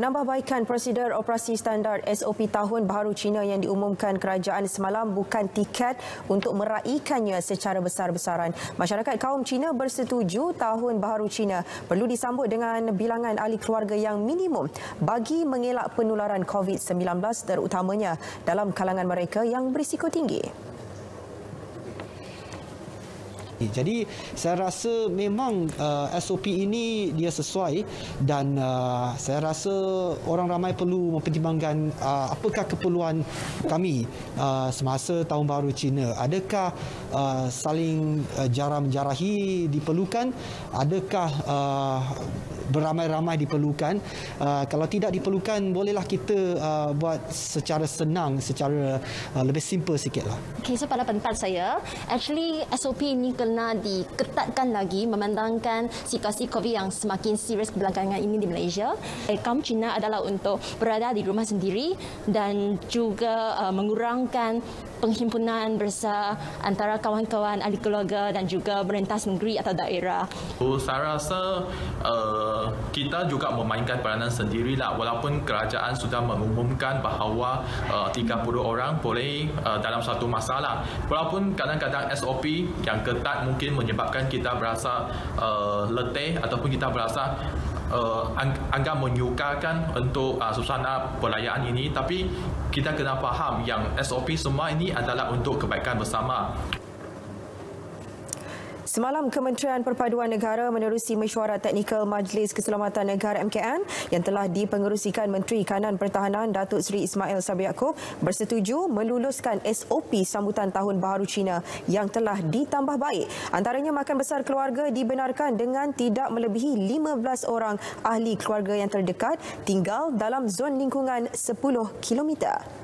Penambahbaikan prosedur operasi standard SOP Tahun Baharu Cina yang diumumkan kerajaan semalam bukan tiket untuk meraihkannya secara besar-besaran. Masyarakat kaum Cina bersetuju Tahun Baharu Cina perlu disambut dengan bilangan ahli keluarga yang minimum bagi mengelak penularan COVID-19 terutamanya dalam kalangan mereka yang berisiko tinggi. Jadi saya rasa memang SOP ini dia sesuai dan saya rasa orang ramai perlu mempertimbangkan apakah keperluan kami semasa Tahun Baharu Cina. Adakah saling jarah-menjarahi diperlukan? Adakah beramai-ramai diperlukan? Kalau tidak diperlukan, bolehlah kita buat secara senang, secara lebih simple sikitlah. Okay, so pada pendapat saya, actually SOP ini kena diketatkan lagi memandangkan situasi COVID yang semakin serius belakangan ini di Malaysia. Kaum Cina adalah untuk berada di rumah sendiri dan juga mengurangkan penghimpunan bersama antara kawan-kawan ahli keluarga dan juga pemerintah negeri atau daerah. Saya rasa kita juga memainkan peranan sendirilah walaupun kerajaan sudah mengumumkan bahawa 30 orang boleh dalam satu masalah. Walaupun kadang-kadang SOP yang ketat mungkin menyebabkan kita berasa letih ataupun kita berasa agak menyukarkan untuk suasana perayaan ini, tapi kita kena faham yang SOP semua ini adalah untuk kebaikan bersama. Semalam, Kementerian Perpaduan Negara menerusi mesyuarat teknikal Majlis Keselamatan Negara MKN yang telah dipengerusikan Menteri Kanan Pertahanan Datuk Seri Ismail Sabri Yaakob bersetuju meluluskan SOP sambutan Tahun Baharu Cina yang telah ditambah baik. Antaranya makan besar keluarga dibenarkan dengan tidak melebihi 15 orang ahli keluarga yang terdekat tinggal dalam zon lingkungan 10 km.